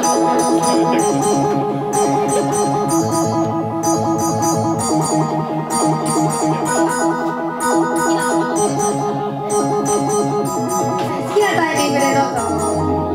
タイミングでどうぞ。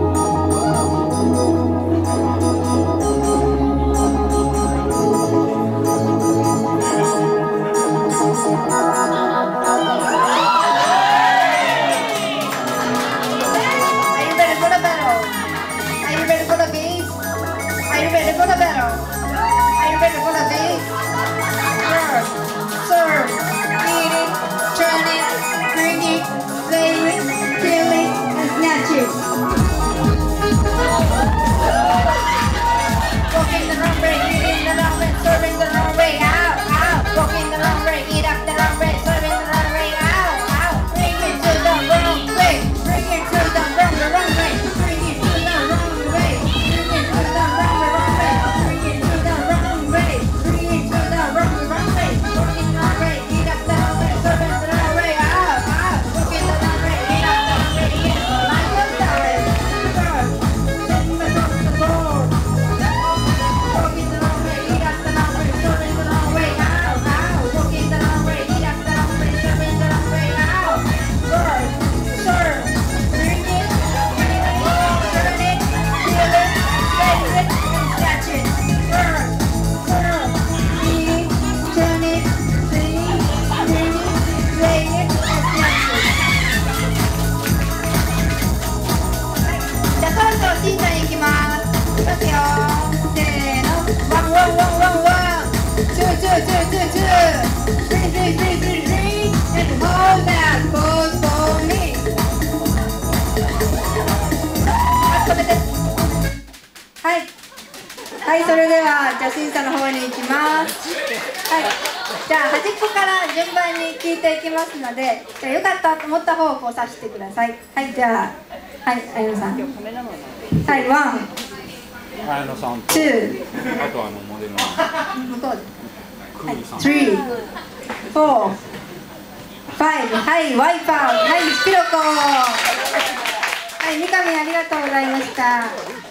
はい、それではじゃあ審査の方に行きます。はい、じゃあ端っこから順番に聞いていきますので、じゃあよかったと思った方をこう指してください。はい、じゃあはい綾野さん。はい、ワン、 綾野さんと、 ツー、 あとモデルの向こうで、はい、スリー、フォー、ファイブ、はい、ワイパー、はい、ピロコ。はい、三上ありがとうございました。